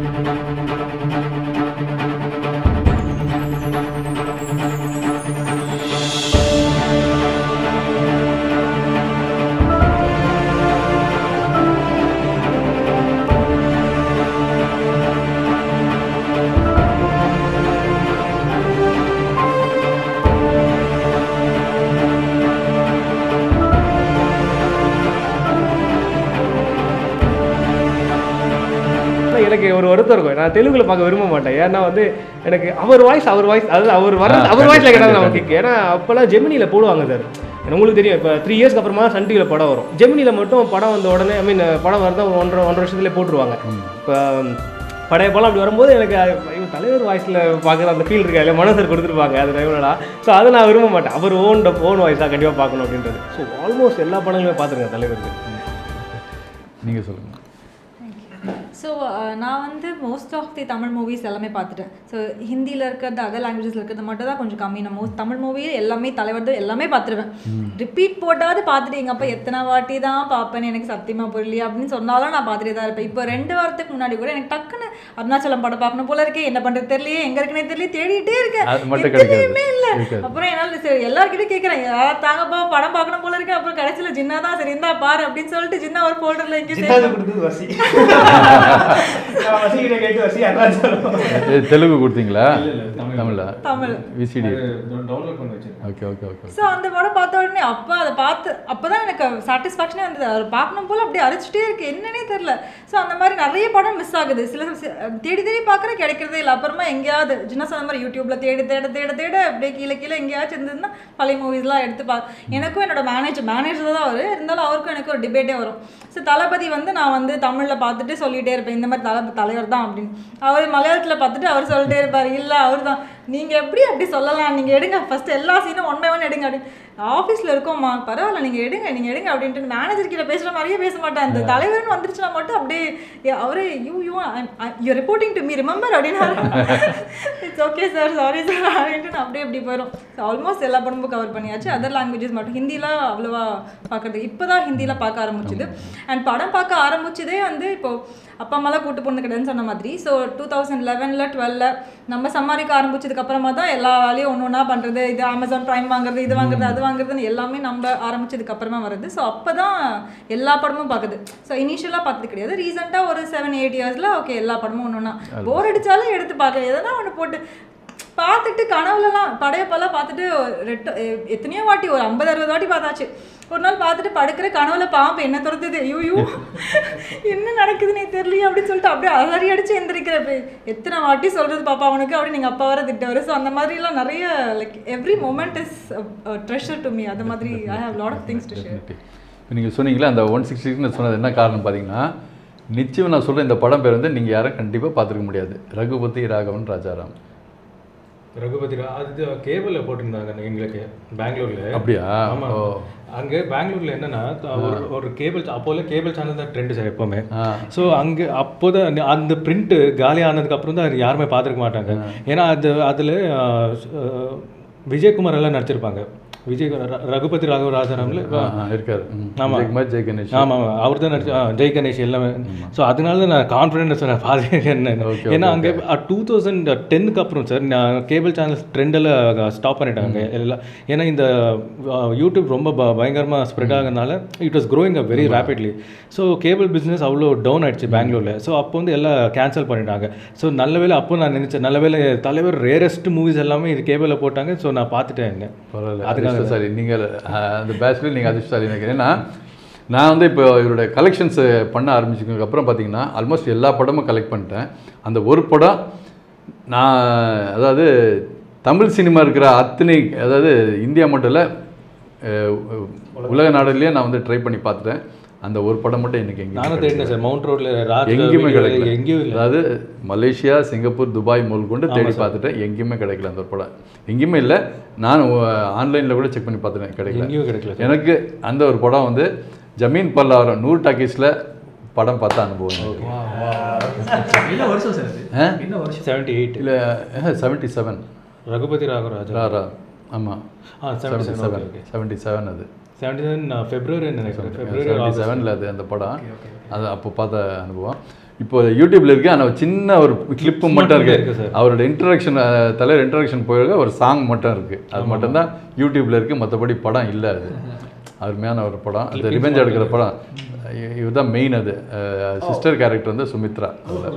எனக்கு ஒரு வருத்தம் இருக்கும். நான் தெலுங்குல பார்க்க விரும்ப மாட்டேன். ஏன்னா வந்து எனக்கு அவர் வாய்ஸ் அதாவது அவர் வாய்ஸ்ல கேட்டாலும் நமக்கு. ஏன்னா அப்போல்லாம் ஜெமினியில் போடுவாங்க சார். உங்களுக்கு தெரியும், இப்போ 3 இயர்ஸ்க்கு அப்புறமா சன் டிவியில் படம் வரும். ஜெமினியில் மட்டும் படம் வந்த உடனே படம் வரதான் ஒரு 1.5 வருஷத்துலேயே போட்டுருவாங்க. இப்போ பழைய படம் அப்படி வரும்போது எனக்கு தலைவர் வாய்ஸில் பார்க்குற அந்த ஃபீல் இருக்கா இல்லை மனசர் கொடுத்துருப்பாங்க அது டைம்லடா. ஸோ அதை நான் விரும்ப மாட்டேன். அவர் ஓன் வாய்ஸாக கண்டிப்பாக பார்க்கணும் அப்படின்றது. ஸோ ஆல்மோஸ்ட் எல்லா படங்களுமே பார்த்துருக்கேன் தலைவருக்கு. நீங்கள் சொல்லுங்கள். ஸோ நான் வந்து most of the Tamil movies எல்லாமே பார்த்துட்டேன். ஸோ ஹிந்தியில் இருக்கிறது, அதர் லாங்குவேஜஸில் இருக்கிறது மட்டும் தான் கொஞ்சம் கம்மி. நான் தமிழ் மூவியே எல்லாமே தலைவர் எல்லாமே பார்த்துருவேன். ரிப்பீட் போட்டாவது பார்த்துட்டு எங்கள் அப்பா எத்தனை வாட்டி தான் பார்ப்பேன்னு எனக்கு சத்தியமாக புரியலையே அப்படின்னு சொன்னாலும் நான் பார்த்துட்டே தான் இருப்பேன். இப்போ 2 வாரத்துக்கு முன்னாடி கூட எனக்கு டக்குன்னு அருணாச்சலம் படம் பார்க்கணும் போல இருக்கே, என்ன பண்ணுறது தெரியலையே, எங்கே இருக்குன்னே தெரியல, தேடிட்டே இருக்கேன், எதுவுமே இல்லை. அப்புறம் என்னால் சரி எல்லாருக்கிட்டே கேட்குறேன், யாராவது தாங்கப்பா படம் பார்க்கணும் போல இருக்கேன். அப்புறம் கடைசியில் ஜின்னா தான் சரி இருந்தா பாரு அப்படின்னு சொல்லிட்டு ஜின்னா ஒரு ஃபோல்டரில் தெலுங்கு கொடுத்தீங்களா? Tamil VCD. Okay okay okay. So அந்த படம் பார்த்த உடனே அதை பார்த்து அப்போதான் எனக்கு சாட்டிஸ்ஃபேக்ஷனே இருந்தது. அவர் பார்க்கணும் போல அப்படியே அரைச்சிட்டே இருக்கு, என்னன்னே தெரியல. ஸோ அந்த மாதிரி நிறைய படம் மிஸ் ஆகுது. சில தேடி தேடி பார்க்குற கிடைக்கிறதே இல்லை. அப்புறமா எங்கேயாவது சின்ன சொன்ன மாதிரி யூடியூப்ல தேட தேட தேட தேட அப்படியே கீழே எங்கேயாச்சும் இருந்ததுன்னா பழைய மூவிஸ்லாம் எடுத்து எனக்கும் என்னோட மேனேஜர் தான் அவர் இருந்தாலும் அவருக்கும் எனக்கு ஒரு டிபேட்டே வரும். ஸோ தளபதி வந்து நான் வந்து தமிழில் பார்த்துட்டு சொல்லிகிட்டே இருப்பேன் இந்த மாதிரி தலைவர் தான் அப்படின்னு. அவர் மலையாளத்தில் பார்த்துட்டு அவர் சொல்லிட்டே இருப்பார், இல்லை அவர் தான், நீங்கள் எப்படி அப்படி சொல்லலாம், நீங்கள் எடுங்க ஃபஸ்ட்டு எல்லா சீனும் 1 by 1 எடுங்க அப்படின்னு. ஆஃபீஸில் இருக்கோம்மா பரவாயில்ல நீங்கள் எடுங்க அப்படின்ட்டு மேனேஜர் கிட்ட பேசுகிற மாதிரியே பேச மாட்டேன். அந்த தலைவர்னு வந்துருச்சுன்னா மட்டும் அப்படியே அவரே you reporting to me remember அப்படின்னா it's okay sir sorry sir அப்படின்ட்டு நான் அப்படியே போயிடும். ஸோ ஆல்மோஸ்ட் எல்லா படமும் கவர் பண்ணியாச்சு. அதர் லாங்குவேஜஸ் மட்டும் ஹிந்திலாம் அவ்வளோவா பார்க்குறது இப்போ தான் ஹிந்தியில் பார்க்க ஆரம்பிச்சுது. அண்ட் படம் பார்க்க ஆரம்பிச்சதே வந்து இப்போது அப்பா அம்மாலாம் கூட்டு பொண்ணு கிடையாதுன்னு சொன்ன மாதிரி. ஸோ 2011 12 நம்ம சம்பாதிக்க ஆரம்பிச்சதுக்கப்புறமா தான் எல்லா வேலையும் ஒன்று பண்ணுறது. இது அமேசான் ப்ரைம் வாங்குறது, இது வாங்குறது, அது வாங்குறதுன்னு எல்லாமே நம்ம ஆரம்பிச்சதுக்கப்புறமா வருது. ஸோ அப்போ தான் எல்லா படமும் பார்க்குது. ஸோ இனிஷியலாக பார்த்தது கிடையாது. ரீசெண்டாக ஒரு 7-8 இயர்ஸில் ஓகே எல்லா படமும் ஒன்று போர் அடித்தாலும் எடுத்து பார்க்க எதனா ஒன்று போட்டு பார்த்துட்டு கனவுலலாம் படையப்பெல்லாம் பார்த்துட்டு எத்தனையோ வாட்டி ஒரு 50-60 வாட்டி பார்த்தாச்சு. ஒரு நாள் பார்த்துட்டு படுக்கிற கனவுல பாம்பு என்ன துரத்துது, ஐயோ என்ன நடக்குதுன்னே தெரியலையே அப்படின்னு சொல்லிட்டு அப்படியே அலறி அடிச்சு எந்திரிக்கிறப்ப எத்தனை வாட்டி சொல்றது பாப்பா அவனுக்கு அப்படின்னு நீங்கள் அப்பா வர திட்டவர். ஸோ அந்த மாதிரிலாம் நிறைய like every moment is treasure to me. அது மாதிரி I have lot of things to share. இப்போ நீங்கள் சொன்னீங்களா அந்த 160 சொன்னது என்ன காரணம் பார்த்தீங்கன்னா, நிச்சயம் நான் சொல்கிறேன் இந்த படம் பேர் வந்து நீங்கள் யாரும் கண்டிப்பாக பார்த்துருக்க முடியாது. ரகுபதி ராகவன் ராஜாராம். ரகுபதி அது கேபிளில் போட்டிருந்தாங்க எங்களுக்கு பெங்களூரில். அப்படியா? ஆமாம். அங்கே பெங்களூரில் என்னென்னா ஒரு கேபிள் அப்போல கேபிள் சேனல் தான் ட்ரெண்டு சார் எப்போவுமே. ஸோ அங்கே அப்போதான் அந்த பிரிண்ட்டு காலி ஆனதுக்கப்புறம் தான் யாருமே பார்த்துருக்க மாட்டாங்க. ஏன்னா அதில் விஜயகுமார் எல்லாம் நடிச்சிருப்பாங்க. ரகுபதி ராகவ ராஜாராமில் இருக்காரு. ஆமாம், ஜெய் கணேஷ். ஆமாம் அவர் தான் நடிச்சு ஜெய் கணேஷ் எல்லாமே. ஸோ அதனால தான் நான் கான்ஃபிடென்ட் சொன்னேன் பாதி என்ன. ஏன்னா அங்கே 2010க்கு அப்புறம் சார் நான் கேபிள் சேனல்ஸ் ட்ரெண்டெல்லாம் ஸ்டாப் பண்ணிட்டாங்க எல்லாம். ஏன்னா இந்த யூடியூப் ரொம்ப பயங்கரமாக ஸ்ப்ரெட் ஆகிறதுனால it was growing up very rapidly. So cable business அவ்வளோ டவுன் ஆகிடுச்சு பெங்களூரில். ஸோ அப்போ வந்து எல்லாம் கேன்சல் பண்ணிட்டாங்க. ஸோ நல்ல வேலை அப்போ நான் நினச்சேன், நல்ல வேலை தலைவர் ரேரஸ்ட் மூவிஸ் எல்லாமே இது கேபிளில் போட்டாங்க. ஸோ நான் பார்த்துட்டேன். என்ன அதுக்காக சாரி நீங்கள் அந்த பேட்ச்ல நீங்கள் அதிர்ஷ்டசாலி நினைக்கிறேன். ஏன்னா நான் வந்து இப்போ இவருடைய கலெக்ஷன்ஸ் பண்ண ஆரம்பிச்சதுக்கப்புறம் பார்த்தீங்கன்னா ஆல்மோஸ்ட் எல்லா படமும் கலெக்ட் பண்ணிட்டேன். அந்த ஒரு படம் நான் அதாவது தமிழ் சினிமா இருக்கிற அத்தனை, அதாவது இந்தியா மட்டும் இல்லை உலக நாடுலேயே நான் வந்து ட்ரை பண்ணி பார்த்துட்டேன். அந்த ஒரு படம் மட்டும் எனக்கு எங்கேயும் மவுண்ட் ரோட்ல எங்கேயுமே கிடைக்கல. எங்கேயும் அதாவது மலேசியா, சிங்கப்பூர், துபாய் முதல் கொண்டு தேடி பார்த்துட்டேன், எங்கேயுமே கிடைக்கல. அந்த ஒரு படம் எங்கேயுமே இல்லை. நான் ஆன்லைனில் கூட செக் பண்ணி பார்த்துட்டேன், கிடைக்கல. எனக்கு அந்த ஒரு படம் வந்து ஜமீன் பல்லாவரம் 100 டாக்கீஸில் படம் பார்த்த அனுபவம். 78 இல்லை 77 ரகுபதி ராகவராஜா. ஆமாம் 77 அது 77 ஃபெப்ரவரி நினைக்கிறேன். February 77 அது அந்த படம். அது அப்போ பார்த்த அனுபவம். இப்போ யூடியூப்ல இருக்கு, ஆனால் சின்ன ஒரு கிளிப்பு மட்டும் இருக்கு. அவரோட இன்ட்ரடக்ஷன், தலைவர் இன்ட்ரடக்ஷன் போயிருக்க ஒரு சாங் மட்டும் இருக்கு. அது மட்டும்தான் யூடியூப்ல இருக்கு, மற்றபடி படம் இல்லை. அது அருமையான ஒரு படம். அது ரிவெஞ்ச் எடுக்கிற படம். இதுதான் மெயின். அது சிஸ்டர் கேரக்டர் வந்து சுமித்ரா.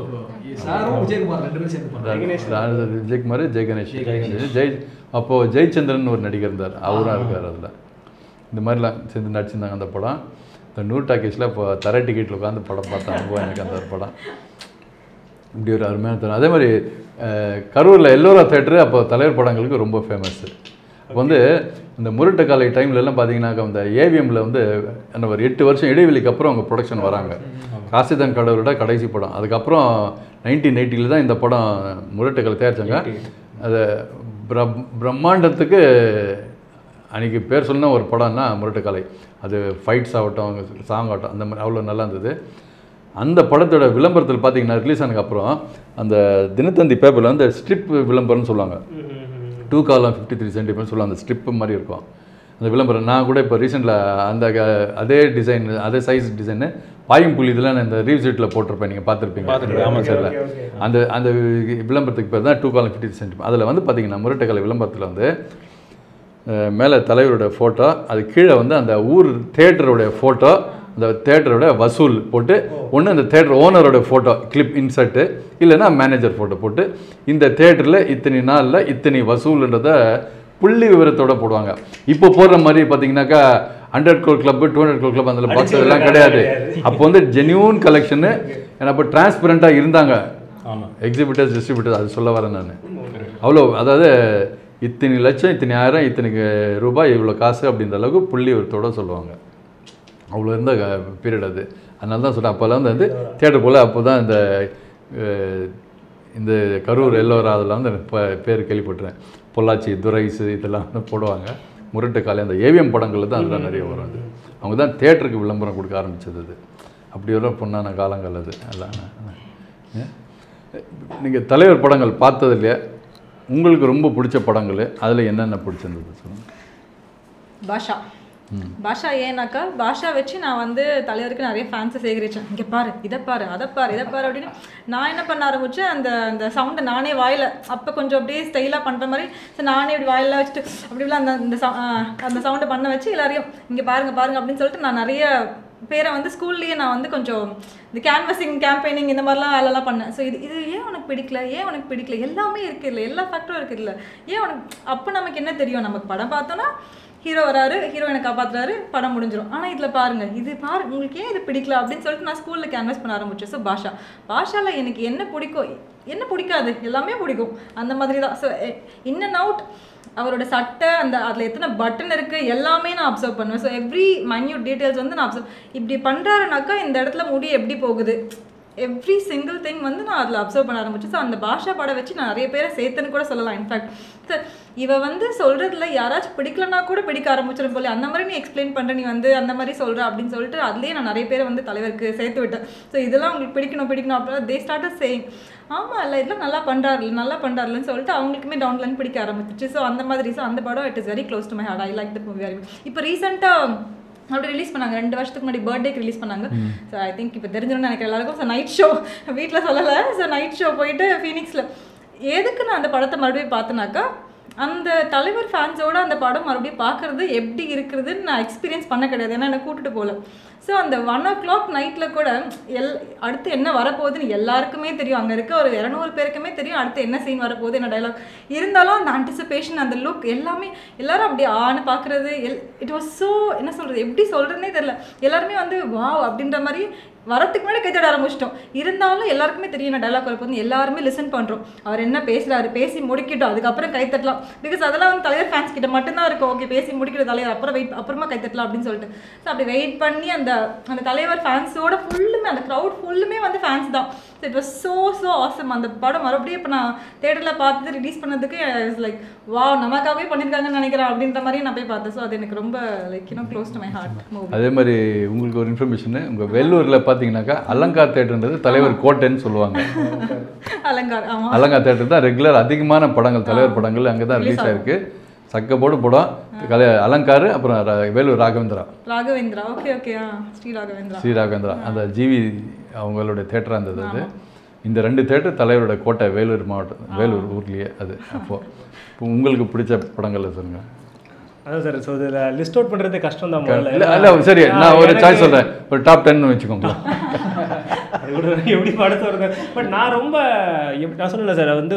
விஜயகுமார், ஜெய் கணேஷ், அப்போது ஜெயச்சந்திரன் ஒரு நடிகர் இருந்தார், அவராக இருக்கார். அதில் இந்த மாதிரிலாம் சேர்ந்து நடிச்சிருந்தாங்க. அந்த படம் இந்த 100 டாக்கீஸில் இப்போ தர டிக்கெட்டில் உட்காந்து படம் பார்த்த அனுபவம் எனக்கு அந்த ஒரு படம். இப்படி ஒரு அருமையான தரம். அதே மாதிரி கரூரில் எல்லோரா தேட்டரு அப்போ தலைவர் படங்களுக்கு ரொம்ப ஃபேமஸ்ஸு. அப்போ வந்து இந்த முரட்டு காலை டைம்லலாம் பார்த்தீங்கன்னாக்கா அந்த ஏவிஎம்மில் வந்து என்ன ஒரு 8 வருஷம் இடைவெளிக்கு அப்புறம் அவங்க ப்ரொடக்ஷன் வராங்க. காசிதான் கடவுளோட கடைசி படம். அதுக்கப்புறம் 1980 தான் இந்த படம் முரட்டு காலை தயாரித்தாங்க. அது பிரம்மாண்டத்துக்கு அன்றைக்கி பேர் சொன்ன ஒரு படம்னா முரட்டு காலை. அது ஃபைட்ஸ் ஆகட்டும், சாங் ஆகட்டும், அந்த மாதிரி அவ்வளோ நல்லா இருந்தது. அந்த படத்தோட விளம்பரத்தில் பார்த்தீங்கன்னா ரிலீஸ் ஆனதுக்கப்புறம் அந்த தினத்தந்தி பேப்பரில் வந்து ஸ்ட்ரிப் விளம்பரம்னு சொல்லுவாங்க. 2 காலம் 53 சென்டிமீட்டர் சொல்லுவாங்க. அந்த ஸ்ட்ரிப்பு மாதிரி இருக்கும் அந்த விளம்பரம். நான் கூட இப்போ ரீசெண்டில் அந்த அதே டிசைன், அதே சைஸ் டிசைனு பாயும் புள்ளி இதெல்லாம் நான் இந்த ரீவ்ஸிட்டில் போட்டிருப்பேன், நீங்கள் பார்த்துருப்பீங்க. ஆமாம் சார். அந்த அந்த விளம்பரத்துக்கு பேர் தான் 2 காலம் 53 சென்டிமீட்டர். அதில் வந்து பார்த்தீங்கன்னா முரட்டுக்காலை விளம்பரத்தில் வந்து மேலே தலைவரோட ஃபோட்டோ, அது கீழே வந்து அந்த ஊர் தேட்டருடைய ஃபோட்டோ, அந்த தேட்டரோட வசூல் போட்டு, ஒன்று அந்த தேட்டர் ஓனரோட ஃபோட்டோ கிளிப் இன்சர்ட்டு, இல்லைன்னா மேனேஜர் ஃபோட்டோ போட்டு, இந்த தேட்டரில் இத்தனை நாளில் இத்தனை வசூல்ன்றதை புள்ளி விவரத்தோடு போடுவாங்க. இப்போ போடுற மாதிரி பார்த்தீங்கன்னாக்கா 100 crore கிளப்பு, 200 crore கிளப் அதில் பாக்ஸ் அதெல்லாம் கிடையாது. அப்போ வந்து ஜென்யூன் கலெக்ஷனு. ஏன்னா அப்போ டிரான்ஸ்பரண்ட்டாக இருந்தாங்க எக்ஸிபிட்டர்ஸ், டிஸ்ட்ரிபியூட்டர்ஸ். அது சொல்ல வரேன் நான். அவ்வளோ, அதாவது இத்தனை லட்சம், இத்தனை ஆயிரம், இத்தனை ரூபாய், இவ்வளோ காசு அப்படின்ற அளவுக்கு புள்ளி விவரத்தோடு சொல்லுவாங்க. அவ்வளோ இருந்த பீரியட் அது. அதனால தான் சொல்கிறேன், அப்போல்லாம் வந்து தேட்டர் போல் அப்போ தான் இந்த கரூர் எல்லோரா அதெல்லாம் வந்து பேர் கேள்விப்பட்டுறேன். பொள்ளாச்சி துரைஸு இதெல்லாம் வந்து போடுவாங்க. முரட்டு காலை அந்த ஏவிஎம் படங்களில் தான் அதெல்லாம் நிறைய வரும். அது அவங்க தான் தேட்டருக்கு விளம்பரம் கொடுக்க ஆரம்பித்தது. அது அப்படி ஒரு பொண்ணான காலங்கள் அது. எல்லாம் நீங்கள் தலைவர் படங்கள் பார்த்தது இல்லையா? உங்களுக்கு ரொம்ப பிடிச்ச படங்கள் அதில் என்னென்ன பிடிச்சிருந்தது சொல்லுங்கள். பாஷா. பாஷா ஏன்னாக்கா பாஷா வச்சு நான் வந்து தலைவருக்கு நிறைய ஃபேன்ஸை சேகரித்தேன். இங்கே பாரு, இதை பாரு, அதை பாரு, இதை பாரு அப்படின்னு நான் என்ன பண்ண ஆரம்பித்தேன், அந்த சவுண்டை நானே வாயில் அப்போ கொஞ்சம் அப்படியே ஸ்டைலாக பண்ணுற மாதிரி நானே இப்படி வாயில் வச்சுட்டு அப்படிலாம் அந்த சவுண்டை பண்ண வச்சு எல்லாரையும் இங்கே பாருங்க பாருங்க அப்படின்னு சொல்லிட்டு நான் நிறைய பேரை வந்து ஸ்கூல்லேயே நான் வந்து கொஞ்சம் இந்த கேன்வசிங் கேம்பெயினிங் இந்த மாதிரிலாம் வேலைலாம் பண்ணேன். ஸோ இது ஏன் உனக்கு பிடிக்கல, ஏன் உனக்கு பிடிக்கல, எல்லாமே இருக்குது இல்லை, எல்லா ஃபேக்டரும் இருக்குது இல்லை, ஏன் உனக்கு அப்போ நமக்கு என்ன தெரியும், நமக்கு படம் பார்த்தோன்னா ஹீரோ வராரு, ஹீரோயினை காப்பாற்றுறாரு, படம் முடிஞ்சிடும். ஆனால் இதில் பாருங்கள், இது பாரு, உங்களுக்கு ஏன் இது பிடிக்கல அப்படின்னு சொல்லிட்டு நான் ஸ்கூலில் கேன்வஸ் பண்ண ஆரம்பித்தேன். ஸோ பாஷாவில் எனக்கு என்ன பிடிக்கும், என்ன பிடிக்காது, எல்லாமே பிடிக்கும் அந்த மாதிரி தான். ஸோ இன் அண்ட் அவுட் அவரோட சட்டை, அதில் எத்தனை பட்டன் இருக்குது எல்லாமே நான் அப்சர்வ் பண்ணுவேன். ஸோ எவ்ரி மைன்யூட் டீட்டெயில்ஸ் வந்து நான் அப்சர்வ், இப்படி பண்ணுறாருனாக்கா இந்த இடத்துல முடி எப்படி போகுது, எவ்ரி சிங்கிள் திங் வந்து நான் அதில் அப்சர்வ் பண்ண ஆரம்பிச்சேன். ஸோ அந்த பாஷா படம் வச்சு நான் நிறைய பேரை சேர்த்துன்னு கூட சொல்லலாம். இன்ஃபேக்ட் சார் இவ வந்து சொல்கிறதுல யாராச்சும் பிடிக்கலன்னா கூட பிடிக்க ஆரம்பிச்சிடும் போல, அந்த மாதிரி நீ எக்ஸ்பிளைன் பண்ணுற, நீ வந்து அந்த மாதிரி சொல்கிற அப்படின்னு சொல்லிட்டு அதுலேயே நான் நிறைய பேரை வந்து தலைவருக்கு சேர்த்து விட்டேன். ஸோ இதெல்லாம் உங்களுக்கு பிடிக்கணும் அப்படின்னா தே ஸ்டார்ட் சேயிங் ஆமாம் இல்லை இதெல்லாம் நல்லா பண்ணுறாருலன்னு சொல்லிட்டு அவங்களுக்குமே டவுன்லைன் பிடிக்க ஆரம்பிச்சிச்சு. ஸோ அந்த மாதிரி அந்த படம் it is very close to my heart. I like the movie very much. இப்போ ரீசெண்டாக அப்படி ரிலீஸ் பண்ணாங்க, 2 வருஷத்துக்கு முன்னாடி பர்த்டேக்கு ரிலீஸ் பண்ணாங்க. ஸோ ஐ திங்க் இப்போ தெரிஞ்சிடும்னு நினைக்கிறேன் எல்லாருக்கும். ஸோ நைட் ஷோ, வீட்டில் சொல்லலை, ஸோ நைட் ஷோ போயிட்டு ஃபீனிக்ஸில் எதுக்கு நான் அந்த படத்தை மறுபடியும் பார்த்தேனாக்கா, அந்த தலைவர் ஃபேன்ஸோட அந்த படம் மறுபடியும் பார்க்குறது எப்படி இருக்குதுன்னு நான் எக்ஸ்பீரியன்ஸ் பண்ண கிடையாது, ஏன்னா என்னை கூட்டிட்டு போகல. ஸோ அந்த 1 o'clock நைட்டில் கூட அடுத்து என்ன வரப்போகுதுன்னு எல்லாருக்குமே தெரியும், அங்கே இருக்க ஒரு 200 பேருக்குமே தெரியும் அடுத்து என்ன சீன் வரப்போகுது, என்ன டைலாக் இருந்தாலும் அந்த ஆன்டிசிபேஷன், அந்த லுக் எல்லாமே எல்லாரும் அப்படி ஆன்னு பார்க்குறது இட் வாஸ் ஸோ, என்ன சொல்கிறது, எப்படி சொல்கிறதுனே தெரில. எல்லாருமே வந்து வாவ் அப்படின்ற மாதிரி வரத்துக்கு முன்னாடி கைத்தட ஆரம்பிச்சிட்டோம். இருந்தாலும் எல்லாருக்குமே தெரியும் என்ன டைலாக் வரப்போகுது, எல்லாருமே லிசன் பண்ணுறோம், அவர் என்ன பேசுகிறாரு, பேசி முடிக்கிட்டோம் அதுக்கப்புறம் கைத்தட்டலாம். பிகாஸ் அதெல்லாம் வந்து தலைவர் ஃபேன்ஸ் கிட்ட மட்டும்தான் இருக்கும். ஓகே பேசி முடிக்கிற தலைவர், அப்புறமா கைத்தட்டலாம் அப்படின்னு சொல்லிட்டு. ஸோ அப்படி வெயிட் பண்ணி அந்த தலைவர் ஃபேன்ஸோட ஃபுல்லுமே, அந்த க்ரௌட் ஃபுல்லுமே வந்து ஃபேன்ஸ் தான். So it was so awesome. அந்த படம் மறுபடியும் இப்போ நான் தேட்டரில் பார்த்து ரிலீஸ் பண்ணதுக்கு லைக் வா நமக்காகவே பண்ணியிருக்காங்கன்னு நினைக்கிறேன் அப்படின்ற மாதிரி நான் போய் பார்த்தேன். ஸோ அது எனக்கு ரொம்ப like close to my heart. அதே மாதிரி உங்களுக்கு ஒரு இன்ஃபர்மேஷன், உங்கள் வெள்ளூரில் பார்த்தீங்கன்னாக்கா அலங்கார் தேட்டர்ன்றது தலைவர் கோட்டைன்னு சொல்லுவாங்க. அலங்கார் தேட்டர் தான் ரெகுலர் அதிகமான படங்கள், தலைவர் படங்கள் அங்கே தான் ரிலீஸ் ஆயிருக்கு. சக்கப்போடு படம் அலங்காரு, அப்புறம் வேலூர் ராகவேந்திரா. Okay okay. ஸ்ரீ ராகவேந்திரா அந்த ஜிவி அவங்களுடைய தேட்டராக இருந்தது அது. இந்த 2 தேட்டர் தலைவரோட கோட்டை வேலூர் மாவட்டம், வேலூர் ஊர்லேயே அது. அப்போது இப்போ உங்களுக்கு பிடிச்ச படங்கள் சொல்லுங்கள். அதான் சார், ஸோ இதில் லிஸ்ட் அவுட் பண்ணுறது கஷ்டம் தான். இல்லை சரி, நான் ஒரு சாய்ஸ் சொல்கிறேன், ஒரு டாப் 10 வச்சுக்கோங்க. எப்படி படத்தை வருது. பட் நான் ரொம்ப நான் சொன்னேன் சார், வந்து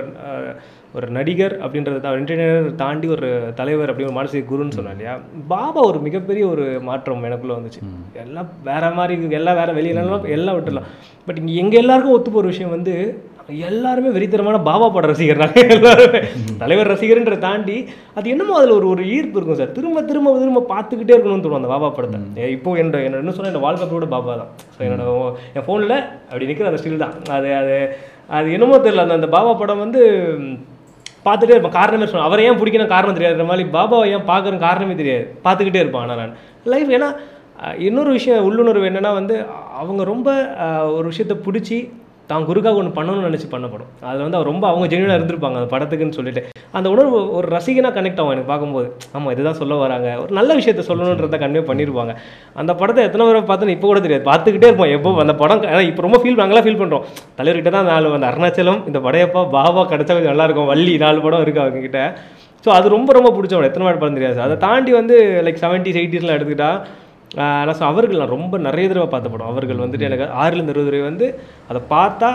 ஒரு நடிகர் அப்படின்றத தான் என்டர்டெய்னர் தாண்டி ஒரு தலைவர் அப்படி ஒரு மானசீக குருன்னு சொன்னேன் இல்லையா. பாபா ஒரு மிகப்பெரிய ஒரு மாற்றம் எனக்குள்ளே வந்துச்சு. எல்லாம் வேற மாதிரி, எல்லாம் வேற வெளியிலாம் எல்லாம் விட்டுடலாம். பட் இங்கே எங்கள் எல்லாருக்கும் ஒத்து போகிற விஷயம் வந்து எல்லாருமே வெறித்தனமான பாபா பட ரசிகர். நாங்கள் எல்லாருமே தலைவர் ரசிகர்ன்ற தாண்டி அது என்னமோ அதில் ஒரு ஈர்ப்பு இருக்கும் சார். திரும்ப திரும்ப திரும்ப பார்த்துக்கிட்டே இருக்கணும்னு தோணும் அந்த பாபா படத்தை. இப்போ என்ன சொன்னால் என்னோட வால்பேப்பரோட பாபா தான். ஸோ என் ஃபோனில் அப்படி நிற்கிற அந்த ஸ்டில் தான். அது என்னமோ தெரியல, அந்த பாபா படம் வந்து பார்த்துட்டே இருப்பேன். காரணமே சொல்லுவேன், அவரை ஏன் பிடிக்கணும் காரணம் தெரியாத மாதிரி பாபாவை ஏன் பார்க்குற காரணமே தெரியாது, பார்த்துக்கிட்டே இருப்பான். ஆனால் நான் லைஃப் ஏன்னா இன்னொரு விஷயம் உள்ளுணர்வு என்னென்னா வந்து அவங்க ரொம்ப ஒரு விஷயத்தை பிடிச்சி தான் குருக்காக ஒன்று பண்ணணும்னு நினச்சி பண்ணப்படும். அதில் வந்து அவர் ரொம்ப அவங்க ஜென்யூனாக இருந்திருப்பாங்க அந்த படத்துக்குன்னு சொல்லிட்டு. அந்த உணர்வு ஒரு ரசிகனாக கனெக்ட் ஆகும் எனக்கு பார்க்கும்போது. ஆமாம் இதுதான் சொல்ல வராங்க, ஒரு நல்ல விஷயத்த சொல்லணுன்றதை கன்வே பண்ணியிருப்பாங்க. அந்த படத்தை எத்தனை பேரை பார்த்துன்னு இப்போ கூட தெரியாது, பார்த்துக்கிட்டே இருப்போம் எப்போ அந்த படம். இப்போ ரொம்ப நாங்களாம் ஃபீல் பண்ணுறோம் தலைவர்கிட்ட தான் 4 அந்த அருணாச்சலம், இந்த படையப்பா, பாபா கிடச்சா கொஞ்சம் நல்லாயிருக்கும், வள்ளி 4 படம் இருக்குது அவங்ககிட்ட. ஸோ அது ரொம்ப ரொம்ப பிடிச்ச படம். எத்தனை படம் தெரியாது. அதை தாண்டி வந்து லைக் 70s 80sலாம் எடுத்துக்கிட்டா நான் அவர்கள் நான் ரொம்ப நிறைய தடவை பார்த்த படம். அவர்கள் வந்துட்டு எனக்கு 6லேருந்து 20 தடவை வந்து அதை பார்த்தா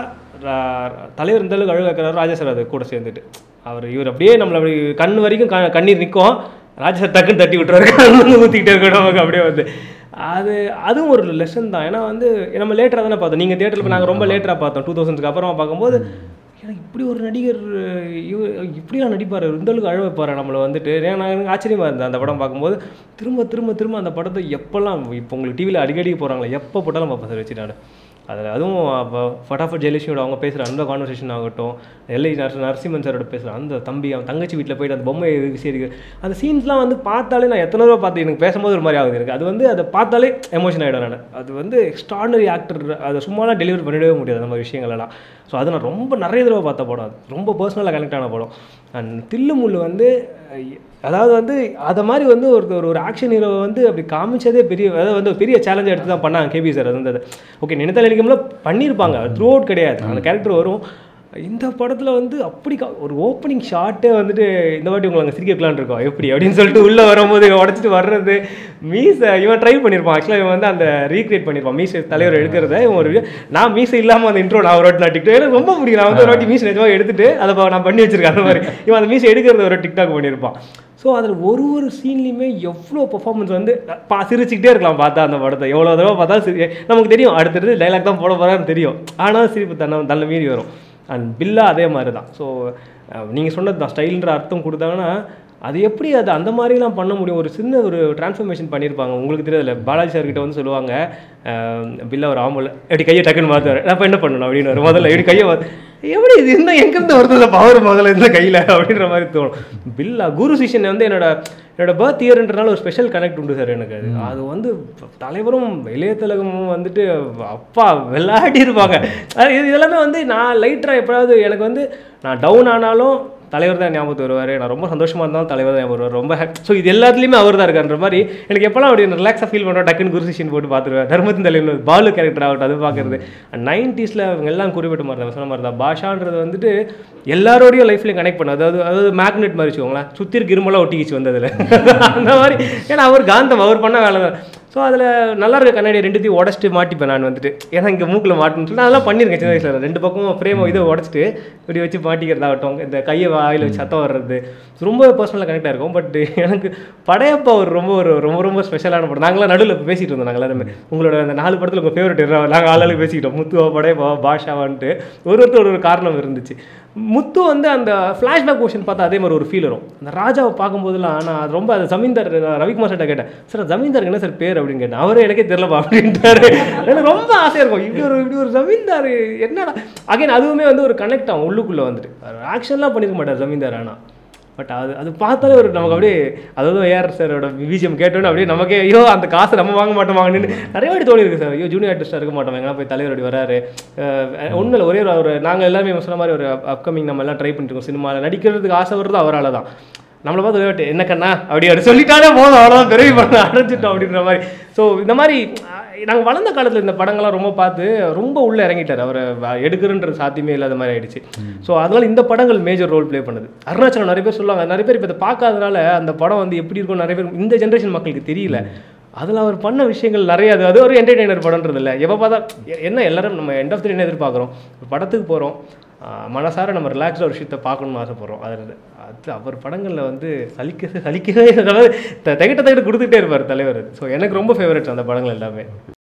தலைவர் இந்த அளவுக்கு அழகு வைக்கிறாரு. ராஜேஸ்வர் அது கூட சேர்ந்துட்டு இவர் அப்படியே நம்மளை அப்படி கண் வரைக்கும் கண்ணீர் நிற்கும். ராஜேஸ்வர் டக்குன்னு தட்டி விட்டுறாரு, கண்ணு ஊற்றிக்கிட்டே இருக்கணும் நமக்கு அப்படியே வந்து. அதுவும் ஒரு லெசன் தான். ஏன்னா வந்து நம்ம லேட்டராக தானே பார்த்தோம். நீங்கள் தேட்டரில் நாங்கள் ரொம்ப லேட்டராக பார்த்தோம். 2000s அப்புறமா பார்க்கும்போது எனக்கு இப்படி ஒரு நடிகர் இப்படிலாம் நடிப்பார், இருந்தளவுக்கு அழ வைப்பார் நம்மளை வந்துட்டு. நான் எனக்கு ஆச்சரியமாக இருந்தேன் அந்த படம் பார்க்கும்போது. திரும்ப திரும்ப திரும்ப அந்த படத்தை எப்போல்லாம் இப்போ உங்களுக்கு டிவியில் அடிக்கடி போகிறாங்களே எப்போ போட்டாலும் பார்ப்பேன் சார் வச்சு நான். அதில் அதுவும் அப்போ ஃபட்டாஃபட் ஜெயலட்சுமியோட அவங்க பேசுகிற அந்த கான்வர்சேஷன் ஆகட்டும், எல்ஐ நரசிம்மன் சாரோட பேசுகிற அந்த தம்பி அவன் தங்கச்சி வீட்டில் போய்ட்டு அந்த பொம்மை விசிறிக்கு அந்த சீன்ஸ்லாம் வந்து பார்த்தாலே நான் எத்தனை தடவை பார்த்து எனக்கு பேசும்போது ஒரு மாதிரி ஆகுது எனக்கு. அது வந்து அதை பார்த்தாலே எமோஷன் ஆகிடும் நான். அது வந்து எக்ஸ்ட்ராடனரி ஆக்டர், அதை சும்மாலாம் டெலிவரி பண்ணிடவே முடியாது அந்த மாதிரி விஷயங்கள்லாம். ஸோ அதை நான் ரொம்ப நிறைய தடவை பார்த்த படம். அது ரொம்ப பர்சனலாக கனெக்ட் ஆன படம். அண்ட் தில்லுமுள்ளு வந்து அதாவது வந்து அதை மாதிரி வந்து ஒரு ஆக்ஷன் ஹீரோவை வந்து அப்படி காமிச்சதே பெரிய, அதாவது வந்து பெரிய சேலஞ்சாக எடுத்து தான் பண்ணாங்க கேபி சார். அது வந்து ஓகே நினைத்தால் நினைக்கும்ல பண்ணியிருப்பாங்க, த்ரூ அவுட் கிடையாது, அந்த கேரக்டர் வரும். இந்த படத்தில் வந்து அப்படி ஒரு ஓப்பனிங் ஷார்ட்டே வந்துட்டு இந்த வாட்டி உங்களை அங்கே சிரிக்க வைக்கலான்னு இருக்கோம் எப்படி அப்படின்னு சொல்லிட்டு உள்ளே வரும்போது உடச்சிட்டு வர்றது மீசை இவன் ட்ரை பண்ணியிருப்பான். ஆக்சுவலாக இவன் வந்து அந்த ரீக்ரியேட் பண்ணியிருப்பான் மீசை தலைவர் எடுக்கிறத. இவன் ஒரு நான் மீசை இல்லாமல் அந்த இன்ட்ரோ நான் ஒரு வாட்டி நான் டிக்டாக் எனக்கு ரொம்ப பிடிக்கும். நான் வந்து ஒரு வாட்டி மீசை நிஜமாக எடுத்துட்டு அதை நான் பண்ணி வச்சிருக்கேன். அந்த மாதிரி இவன் அந்த மீசை எடுக்கிறத ஒரு டிக்டாக் பண்ணியிருப்பான். ஸோ அதில் ஒரு சீன்லேயுமே எவ்வளோ பர்ஃபார்மன்ஸ் வந்து சிரிச்சுக்கிட்டே இருக்கலாம் பார்த்தா அந்த படத்தை. எவ்வளோ தடவை பார்த்தா நமக்கு தெரியும் அடுத்தது டைலாக் தான் போட போகிறான்னு தெரியும், ஆனால் சிரிப்பு தன்னை மீறி வரும். அண்ட் பில்லா அதே மாதிரி தான். ஸோ நீங்கள் சொன்னது தான் ஸ்டைல்ன்ற அர்த்தம் கொடுத்தாங்கன்னா அது எப்படி அது அந்த மாதிரிலாம் பண்ண முடியும். ஒரு சின்ன ஒரு டிரான்ஸ்ஃபர்மேஷன் பண்ணியிருப்பாங்க. உங்களுக்கு தெரியாதுல்ல, பாலாஜி சார்கிட்ட வந்து சொல்லுவாங்க பில்லா ஒரு ஆம்பளை எப்படி கையை டக்குன்னு மாற்றுவார், நான் இப்போ என்ன பண்ணணும் அப்படின்னு முதல்ல எப்படி கையை எப்படி இது இருந்தால் எங்கேருந்து வருது பவர் முதல்ல இந்த கையில் அப்படின்ற மாதிரி தோணும். பில்லா குரு சிஷன் வந்து என்னோட பர்த் இயர்ன்றனால ஒரு ஸ்பெஷல் கனெக்ட் உண்டு சார் எனக்கு. அது வந்து தலைவரும் இளைய திலகமும் வந்துட்டு அப்பா விளையாடி இருப்பாங்க. இதெல்லாமே வந்து நான் லைட்டராக எப்போயாவது எனக்கு வந்து நான் டவுன் ஆனாலும் தலைவர் தான் ஞாபகத்து வருவார், நான் ரொம்ப சந்தோஷமாக இருந்தாலும் தலைவர் தான் வருவார், ரொம்ப ஸோ இது எல்லாத்துலேயுமே அவர் தான் இருக்கான்ற மாதிரி எனக்கு எப்போல்லாம் அப்படி ரிலாக்ஸாக ஃபீல் பண்ணுறோம். டக்குன்னு குருசிஷன் போட்டு பார்த்துருவேன். தர்மத்தின் தலைவர் பாலு கேரக்டர் ஆகட்டும் அது பார்க்குறது. 90s அவங்க எல்லாம் குறிப்பிட்ட மாதிரி தான் சொன்ன மாதிரி தான். பாஷான்றது வந்துட்டு எல்லாரோடையும் லைஃப்லையும் கனெக்ட் பண்ண, அதாவது மேக்னெட் மாதிரி வச்சுக்கோங்களேன், சுற்றி இருக்கு இருமெல்லாம் ஒட்டிக்கிச்சு வந்ததில் அந்த மாதிரி. ஏன்னா அவர் காந்தம், அவர் பண்ண வேலை தான். ஸோ அதில் நல்லா இருக்க கண்ணாடி ரெண்டுத்தையும் உடச்சிட்டு மாட்டிப்பேன் நான் வந்துட்டு. ஏன்னா இங்கே மூக்கில் மாட்டணும்னு சொல்லி அதெல்லாம் பண்ணியிருக்கேன் சின்ன வயசில். 2 பக்கமும் ஃப்ரேமை இதை உடச்சிட்டு இப்படி வச்சு மாட்டிக்கிறதாகட்டும், இந்த கையை வாயில் வச்சு சத்தம் வர்றது ரொம்ப பர்சனலாக கனெக்டாக இருக்கும். பட் எனக்கு படையப்பா ஒரு ரொம்ப ஸ்பெஷலான படம். நாங்களாம் நடுவில் இப்போ பேசிகிட்டு இருந்தோம். நாங்கள் எல்லாருமே உங்களோட அந்த 4 படத்தில் உங்கள் ஃபேவரட் நாங்கள் ஆளாளுக்கு பேசிக்கிட்டோம். முத்துவா படையப்பா பாஷாவான்ட்டு ஒரு காரணம் இருந்துச்சு. முத்து வந்து அந்த ஃப்ளாஷ்பேக் போர்ஷன் பார்த்தா அதே மாதிரி ஒரு ஃபீல் வரும். அந்த ராஜாவை பார்க்கும்போதெல்லாம் நான் அது ரொம்ப அது ஜமீன்தார் ரவிக்குமார் சார்ட்ட கேட்டேன், சார் ஜமீன்தாருக்கு என்ன சார் பேர் அப்படின்னு கேட்டேன். அவரே எனக்கே தெரியலப்பா அப்படின்ட்டாரு. எனக்கு ரொம்ப ஆசையாக இருக்கும் இப்படி ஒரு ஜமீன்தார் என்னடா அகைன் அதுவுமே வந்து ஒரு கனெக்ட் ஆகும் உள்ளுக்குள்ளே வந்துட்டு. ஆக்ஷன்லாம் பண்ணியிருக்க மாட்டார் ஜமீன்தார். ஆனால் பட் அது பார்த்தாலே ஒரு நமக்கு அப்படியே, அதாவது ஏஆர் சாரோட விஜயம் கேட்டோன்னு அப்படியே நமக்கே ஐயோ அந்த காசை நம்ம வாங்க மாட்டோமாங்கன்னு நிறைய வாட்டி தோணி இருக்குது சார். ஐயோ ஜூனியர் ஆர்டிஸ்டாக இருக்க மாட்டோம், எங்கன்னா போய் தலைவர் அப்படி வராரு. ஒன்றும் இல்லை, ஒரே ஒரு நாங்கள் எல்லாருமே சொன்ன மாதிரி ஒரு அப்கமிங் நம்ம எல்லாம் ட்ரை பண்ணிட்டு இருக்கோம். சினிமாவில் நடிக்கிறதுக்கு ஆசை வருது அவரால் தான். நம்மளை பார்த்து என்ன கண்ணா அப்படி சொல்லிட்டாலே போதும், அவ்வளோதான் பெரிய படம் அடைஞ்சிட்டோம் அப்படின்ற மாதிரி. ஸோ இந்த மாதிரி நாங்கள் வளர்ந்த காலத்தில் இந்த படங்கள்லாம் ரொம்ப பார்த்து ரொம்ப உள்ளே இறங்கிட்டார். அவரை எடுக்கிறன்றது சாத்தியமே இல்லாத மாதிரி ஆயிடுச்சு. ஸோ அதனால் இந்த படங்கள் மேஜர் ரோல் ப்ளே பண்ணுது. அருணாச்சலம் நிறைய பேர் சொல்லுவாங்க, நிறைய பேர் இப்போ இதை பார்க்காதனால அந்த படம் வந்து எப்படி இருக்கும் நிறைய பேர் இந்த ஜென்ரேஷன் மக்களுக்கு தெரியல. அதில் அவர் பண்ண விஷயங்கள் நிறைய, அது ஒரு என்டர்டெய்னர் படம்ன்றது இல்லை. எப்போ பார்த்தா என்ன எல்லாரும் நம்ம எண்ட் ஆஃப் த என்ன எதிர்பார்க்குறோம், ஒரு படத்துக்கு போகிறோம், மனசார நம்ம ரிலாக்ஸாக ஒரு விஷயத்தை பார்க்கணும்னு ஆசைப்படுறோம். அது அவர் படங்களில் வந்து சலிக்கவே திகட்ட கொடுத்துட்டே இருப்பார் தலைவர். ஸோ எனக்கு ரொம்ப ஃபேவரட்ஸ் அந்த படங்கள் எல்லாமே.